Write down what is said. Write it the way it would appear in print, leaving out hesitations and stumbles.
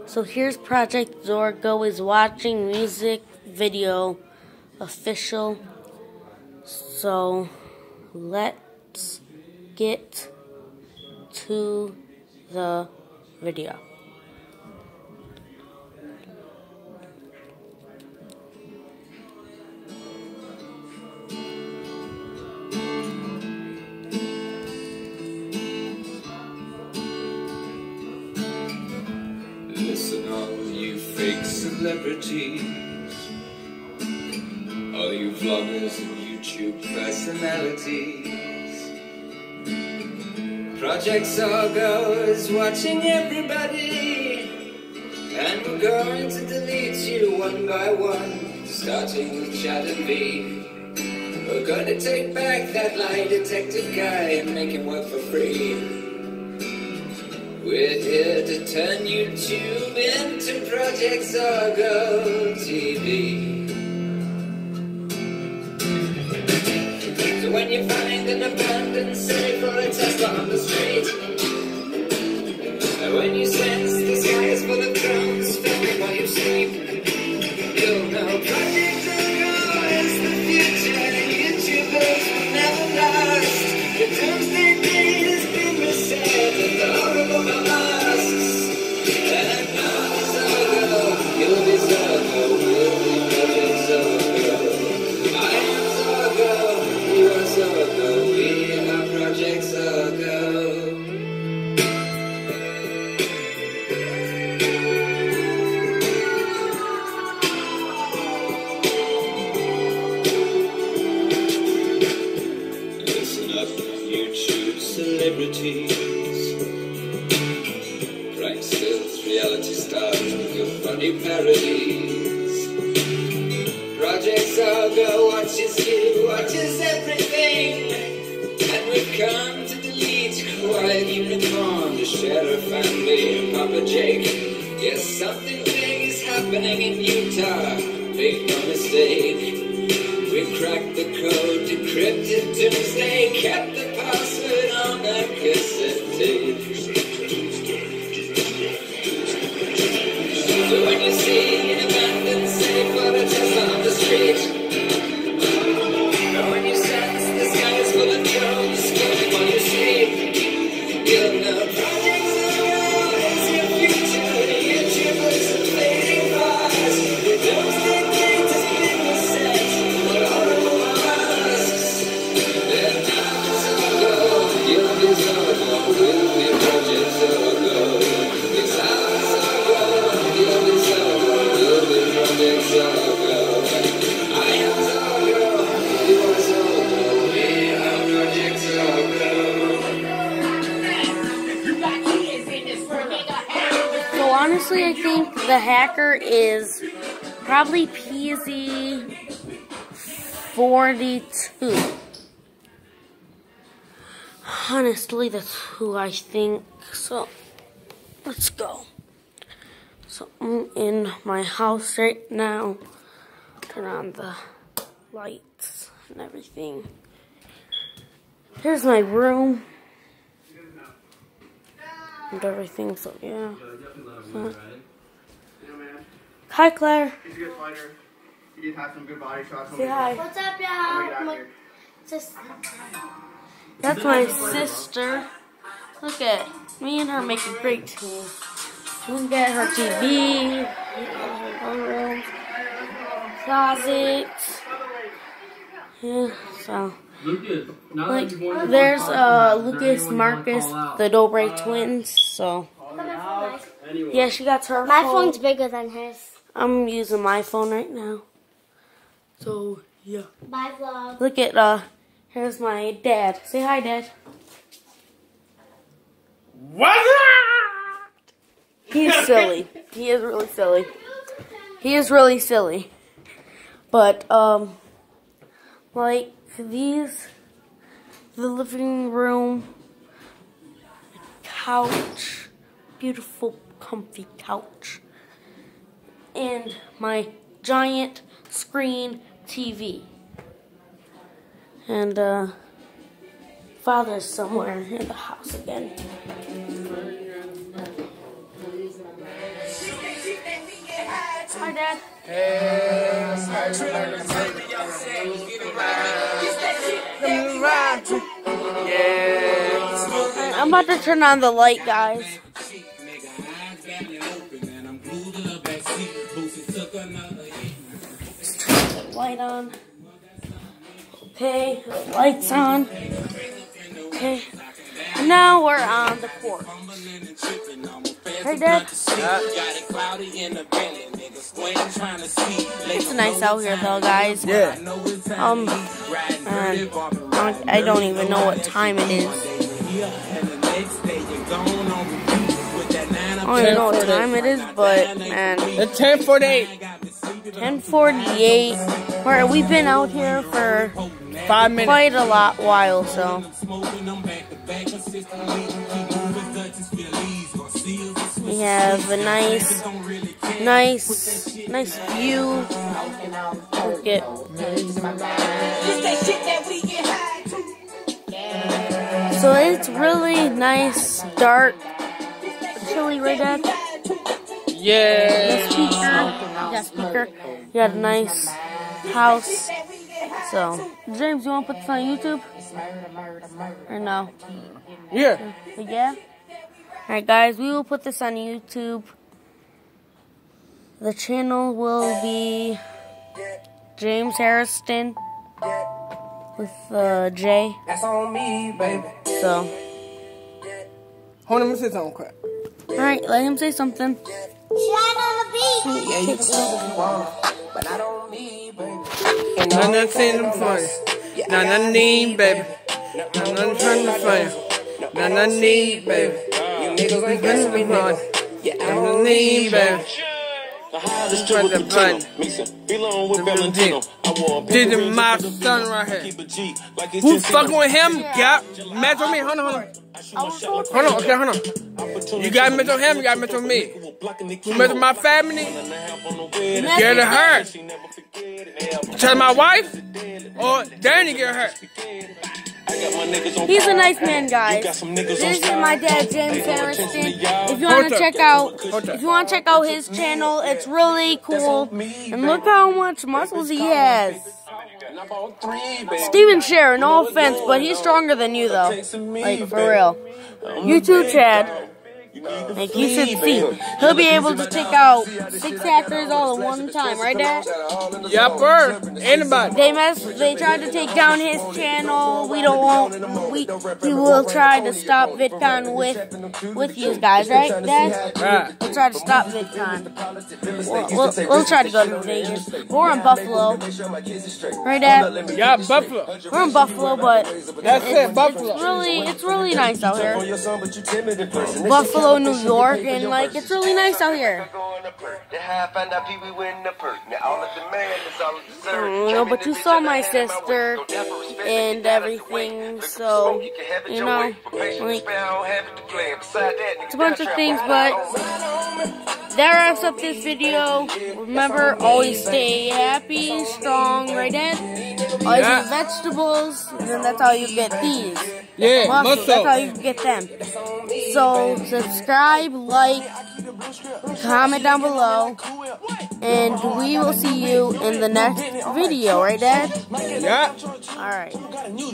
So here's Project Zorgo is watching music video official. So let's get to the video. Listen, all you fake celebrities, all you vloggers and YouTube personalities. Project Zorgo is watching everybody, and we're going to delete you one by one, starting with Chad and V. We're gonna take back that lie detector guy and make him work for free. We're here to turn YouTube into Project Zorgo TV. So when you find an abandoned safe or a Tesla on the street, when you sense the sky is full of drones filming while you sleep, you'll know Project Zorgo is the future. YouTubers will never last. The doomsday date has been reset, and the horrible masks. And now Zorgo, you'll be Zorgo, we'll be Project Zorgo. I am Zorgo, you are Zorgo, we are Project Zorgo. YouTube celebrities, pranksters, reality stars with your funny parodies. Project Zorgo watches you, watches everything, and we've come to delete Quiet Unicorn, the Sheriff family, and Papa Jake. Yes, something big is happening in Utah, make no mistake. We cracked the code, decrypted doomsday, kept the password on that cassette tape. So when you see an abandoned safe or a Tesla on the street, or when you sense the sky is full of drones screaming while you sleep, you'll know Project Zorgo is your future. The YouTubers are fading fast. The doomsday date has been reset. So honestly, I think the hacker is probably PZ42. Honestly, that's who I think. So let's go. So I'm in my house right now. Turn on the lights and everything. Here's my room and everything. So yeah. Hi, Claire. He's a good fighter. He did have some good body shots. Say hi. What's up, y'all? That's my sister. Look at me and her make a great team. Look at her TV, her room, closet. Yeah, so like there's Lucas, Marcus, the Dobre twins. So yeah, she got her. My phone's bigger than his. I'm using my phone right now. So yeah. Bye, vlog. Look at here's my dad. Say hi, Dad. What? He's silly. He is really silly. He is really silly. But like these, the living room, couch, beautiful, comfy couch, and my giant screen TV. And Father's somewhere in the house again. Hi, Dad. I'm about to turn on the light, guys. Light on. Okay, lights on. Okay. And now we're on the porch. Hey, Dad. It's nice out here, though, guys. Yeah. And I don't even know what time it is. I don't even know what time it is, but man. It's 10:48. 10:48. We've been out here for 5 minutes. quite a while, so. We have a nice view. Look at. So it's really nice, dark, chilly, right, Dad? Yeah. Speaker. You got a nice house. So, James, you want to put this on YouTube? Or no? Yeah. Yeah? Alright, guys, we will put this on YouTube. The channel will be James Harrison with J. That's on me, baby. So, Hold on, let me say something quick. alright, let him say something. Yeah, you can say what you want, but I don't need, baby. And None of them funny. None of need, baby. None of them funny. None of need, baby. you niggas ain't got me, nigga. Yeah, I don't need, baby. Just try the button. This is my son right here. Who fucking with him? Got mess with me? Hold on. Okay, hold on. You got mess with him, you got mess with me. Who mess with my family? Get her. Tell my wife? Or Danny get her. He's a nice man, guys. This is my dad, James Harrison. If you want to check out his channel, it's really cool. And look how much muscles he has. Steven Sharer, no offense, but he's stronger than you, though. Like, for real. You too, Chad. Like, you should see. He'll be able to take out 6 hackers all at one time, right, Dad? Yupper. Anybody. They tried to take down his channel. We will try to stop VidCon with you guys, right, Dad? Right. We'll try to stop VidCon. We'll try to go to Vegas. We're in Buffalo, right, Dad? Yeah, Buffalo. We're in Buffalo, but That's it, Buffalo. it's really nice out here. Buffalo, New York, and like it's really nice out here. No, but you saw my sister and everything, so you know, like it's a bunch of things. But that wraps up this video. Remember, always stay happy, strong, right, Dad? Always eat vegetables, and then that's how you get these. Yeah, Muscle, that's how you get them. So subscribe, like, comment down below, and we will see you in the next video, right, Dad? Yeah. Alright.